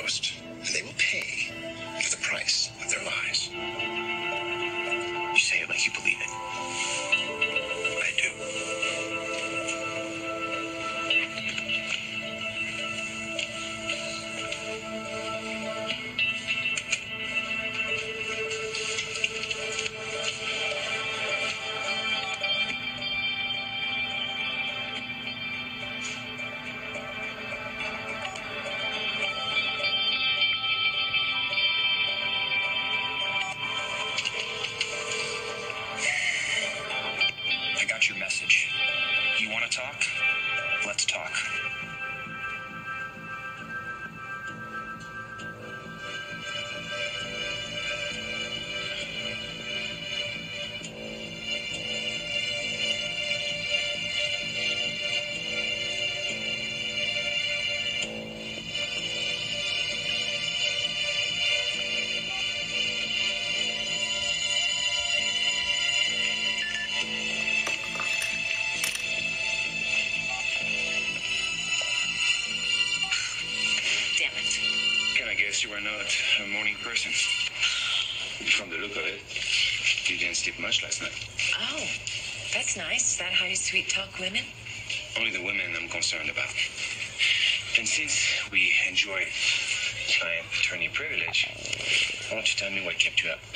most, and they will pay for the price of their lies. You say it like you believe it. I do. Your message. You want to talk? Let's talk. You are not a morning person. From the look of it, you didn't sleep much last night. Oh, that's nice. Is that how you sweet talk women? Only the women I'm concerned about. And since we enjoy client-attorney privilege, I want you to tell me what kept you up.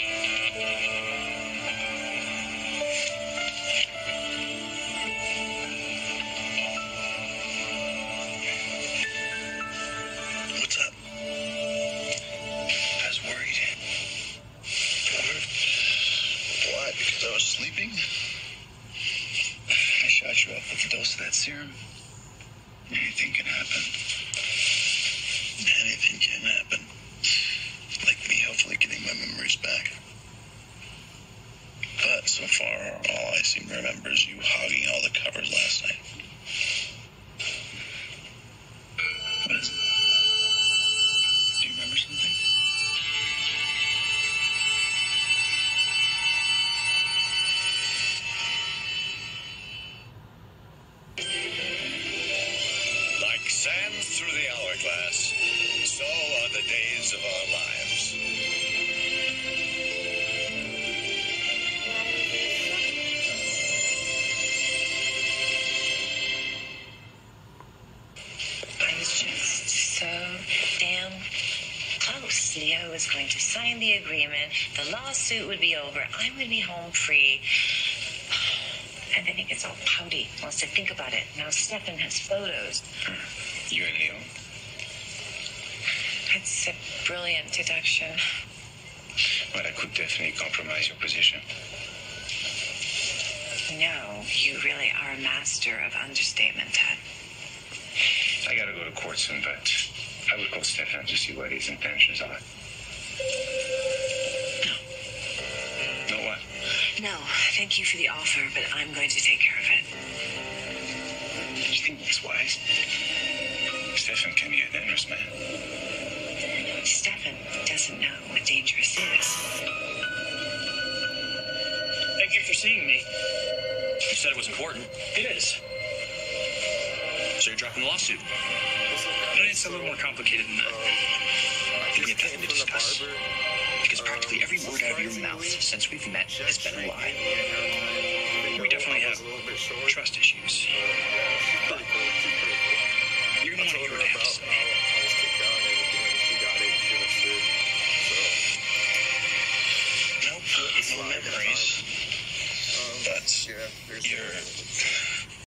Sleeping? I shot you up with a dose of that serum. Anything can happen. Anything can happen. Like me hopefully getting my memories back. But so far, all I seem to remember is you hogging all the covers last night. What is it? Do you remember something? Sand through the hourglass, so are the days of our lives. I was just so damn close. Leo was going to sign the agreement. The lawsuit would be over. I'm going to be home free. And then he gets all pouty, wants to think about it. Now Stefan has photos. You and Leo? That's a brilliant deduction. Well, that could definitely compromise your position. No, you really are a master of understatement, Ted. I gotta go to court soon, but I would call Stefan to see what his intentions are. No. No what? No, thank you for the offer, but I'm going to take care of it. Do you think that's wise? Stefan can be a dangerous man. Stefan doesn't know what dangerous is. Thank you for seeing me. You said it was important. It is. So you're dropping the lawsuit. But it's a little more complicated than that. We have nothing to discuss. Because practically every word out of your mouth since we've met has been a lie. We definitely have trust issues. But you're going to want to hear what I have to say. No memories. But you're